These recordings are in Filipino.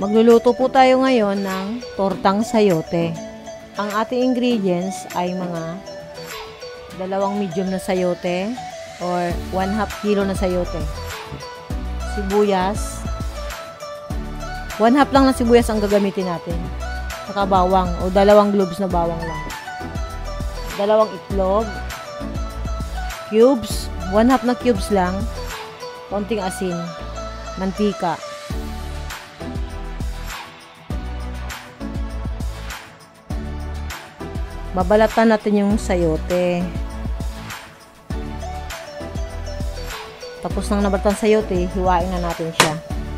Magluluto po tayo ngayon ng tortang sayote. Ang ating ingredients ay mga 2 medium na sayote or 1/2 kilo na sayote. Sibuyas. 1/2 lang na sibuyas ang gagamitin natin. Saka bawang o 2 globes na bawang lang. 2 itlog. Cubes. 1/2 na cubes lang. Konting asin. Mantika. Babalatan natin yung sayote. Tapos nang nabalatan sayote, hiwain na natin siya.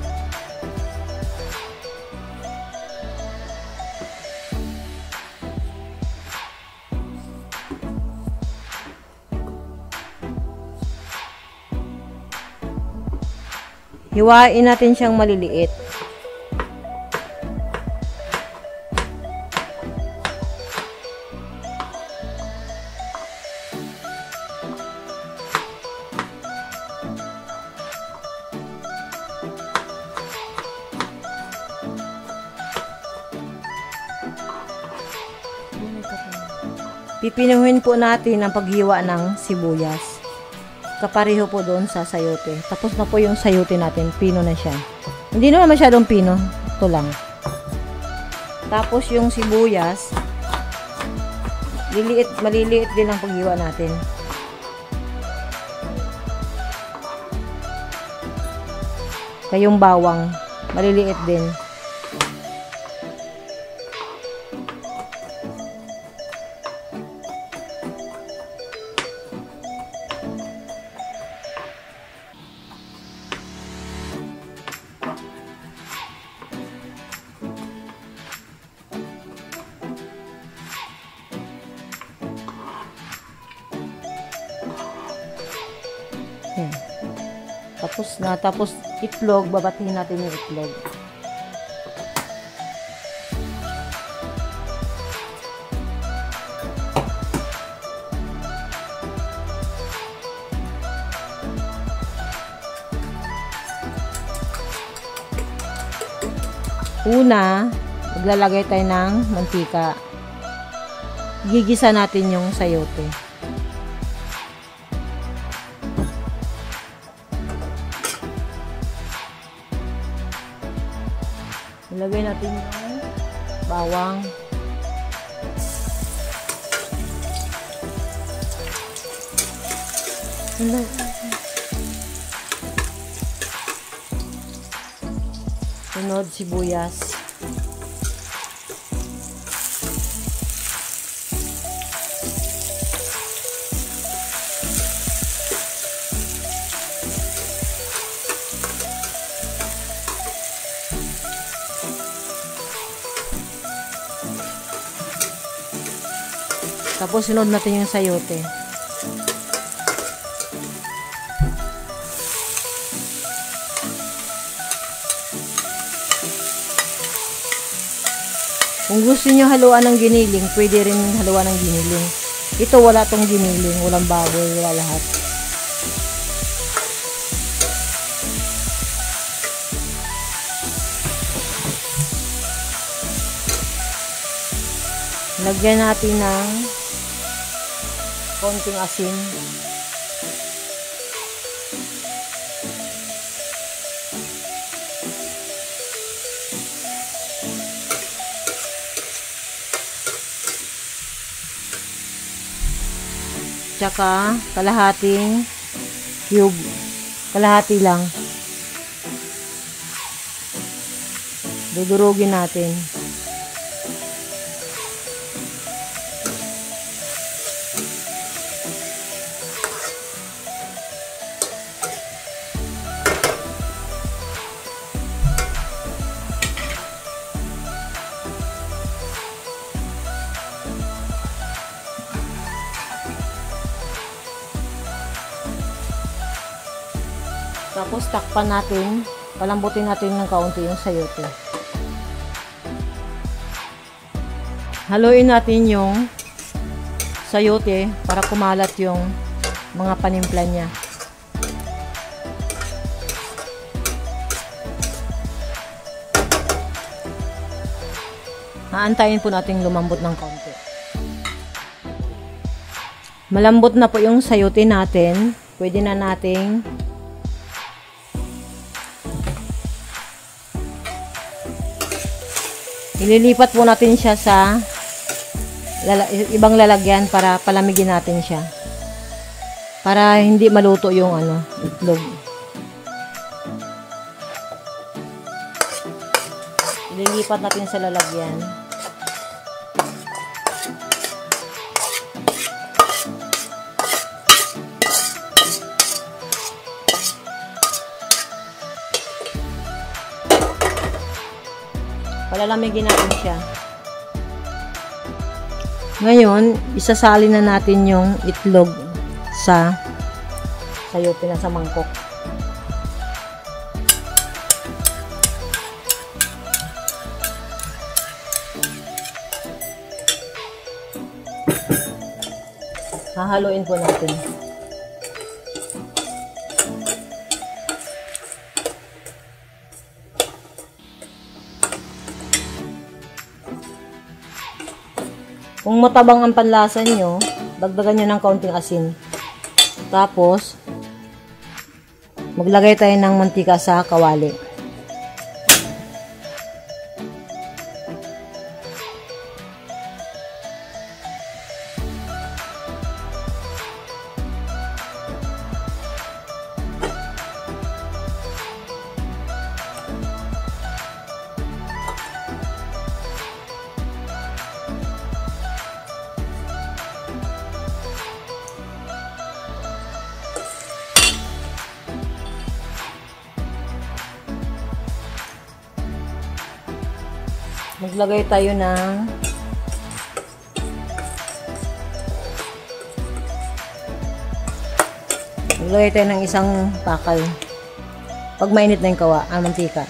Hiwain natin siyang maliliit. Pipinuhin po natin ang paghiwa ng sibuyas. Kapareho po doon sa sayote. Tapos na po yung sayote natin. Pino na siya. Hindi naman masyadong pino. Ito lang. Tapos yung sibuyas, maliliit din ang paghiwa natin. Kayong bawang, maliliit din. Tapos itlog, babatiin natin yung itlog. Una, maglalagay tayo ng mantika. Gigisa natin yung sayote. Ilagay natin yung bawang. Sunod, sibuyas. Tapos sunod natin yung sayote. Kung gusto niyo haluan ng giniling, pwede rin haluan ng giniling. Ito wala tong giniling, walang baboy, wala lahat. Lagyan natin ng konting asin. Tsaka kalahating cube. Kalahati lang. Dudurugin natin. Tapos takpan natin, palambutin natin ng kaunti yung sayote. Haluin natin yung sayote para kumalat yung mga panimpla niya. Haantayin po natin lumambot ng konti. Malambot na po yung sayote natin. Pwede na nating ililipat po natin siya sa ibang lalagyan para palamigin natin siya. Para hindi maluto yung itlog. Ililipat natin sa lalagyan. Palalamigin natin siya. Ngayon, isasali na natin yung itlog sa sayote na sa mangkok. Hahaluin po natin. Kung matabang ang panlasa nyo, dagdagan nyo ng kaunting asin. Tapos, maglagay tayo ng mantika sa kawali. Maglagay tayo ng isang pakal. Pag mainit na yung mantika.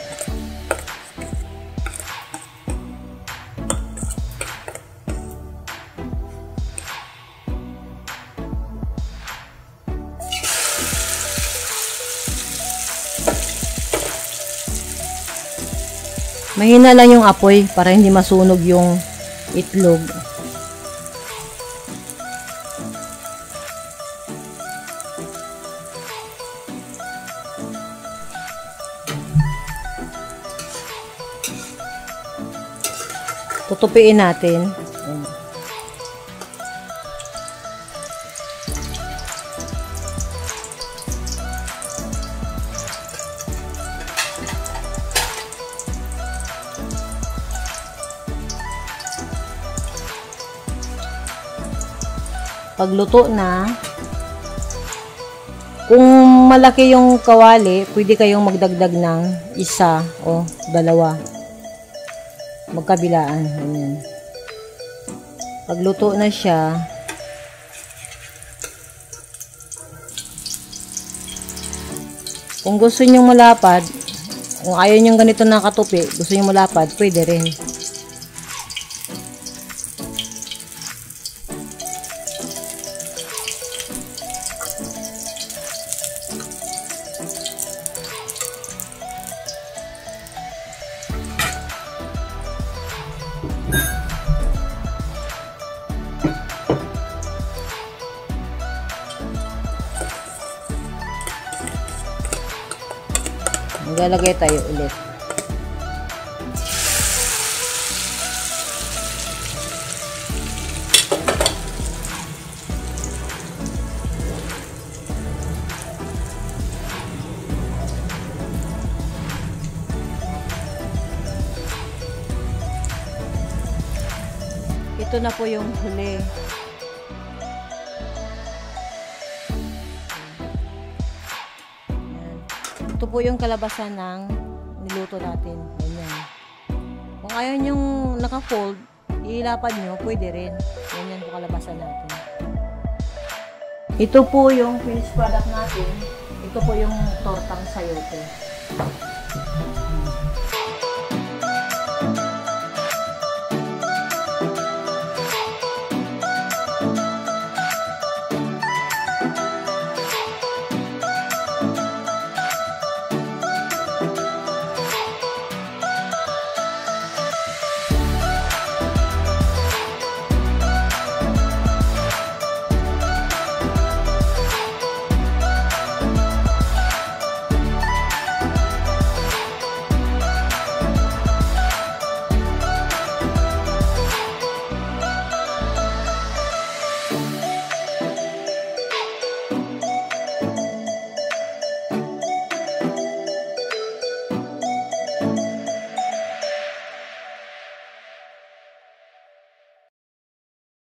Mahina lang yung apoy para hindi masunog yung itlog. Tutupiin natin. Pagluto na, kung malaki yung kawali, pwede kayong magdagdag ng isa o dalawa. Magkabilaan. Ganyan. Pagluto na siya, kung gusto nyo malapad, kung ayaw nyo ganito nakatupi, gusto nyo malapad, pwede rin. Maglalagay tayo ulit. Ito na po yung huli. Ito po yung kalabasan ng niluto natin. Ganyan. Kung ayaw nyong naka-fold, ilapad nyo, pwede rin. Ganyan po kalabasan natin. Ito po yung finished product natin. Ito po yung tortang sayote.